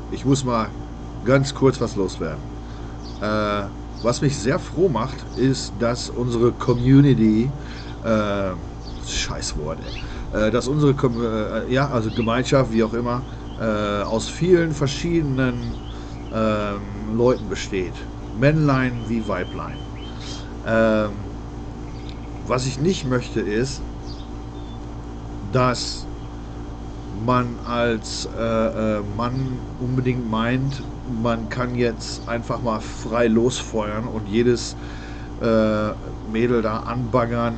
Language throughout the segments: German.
ich muss mal ganz kurz was loswerden. Was mich sehr froh macht, ist, dass unsere Community, Scheißwort, dass unsere ja, also Gemeinschaft, wie auch immer, aus vielen verschiedenen Leuten besteht. Männlein wie Weiblein. Ähm, Was ich nicht möchte, ist, dass man als Mann unbedingt meint, man kann jetzt einfach mal frei losfeuern und jedes Mädel da anbaggern.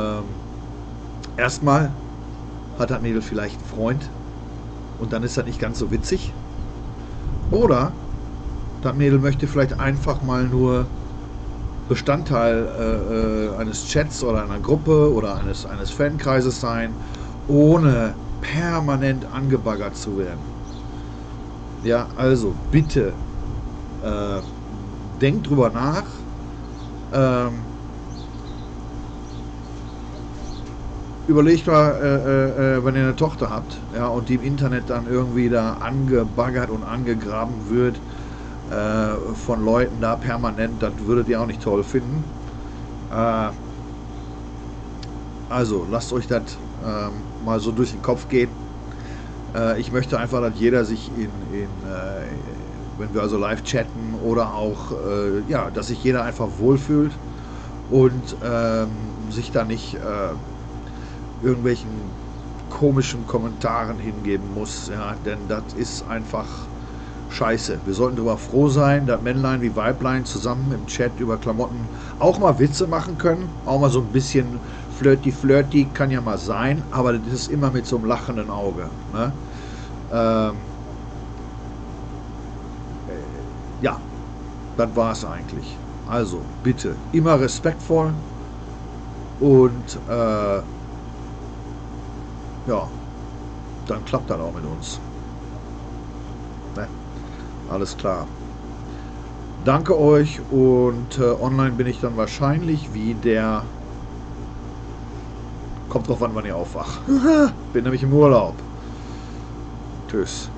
Erstmal hat das Mädel vielleicht einen Freund und dann ist das nicht ganz so witzig. Oder das Mädel möchte vielleicht einfach mal nur Bestandteil eines Chats oder einer Gruppe oder eines Fankreises sein, ohne permanent angebaggert zu werden. Ja, also bitte denkt drüber nach. Ähm, Überlegt mal, wenn ihr eine Tochter habt, ja, und die im Internet dann irgendwie da angebaggert und angegraben wird von Leuten da permanent, das würdet ihr auch nicht toll finden. Äh, also lasst euch das mal so durch den Kopf gehen. Ich möchte einfach, dass jeder sich wenn wir also live chatten oder auch, ja, dass sich jeder einfach wohlfühlt und sich da nicht irgendwelchen komischen Kommentaren hingeben muss, ja, denn das ist einfach scheiße. Wir sollten darüber froh sein, dass Männlein wie Weiblein zusammen im Chat über Klamotten auch mal Witze machen können, auch mal so ein bisschen flirty kann ja mal sein, aber das ist immer mit so einem lachenden Auge. Ne? Ähm, ja, das war es eigentlich. Also bitte immer respektvoll und ja, dann klappt das auch mit uns. Ne? Alles klar. Danke euch und online bin ich dann wahrscheinlich wie der. Kommt drauf an, wann ihr aufwacht. Bin nämlich im Urlaub. Tschüss.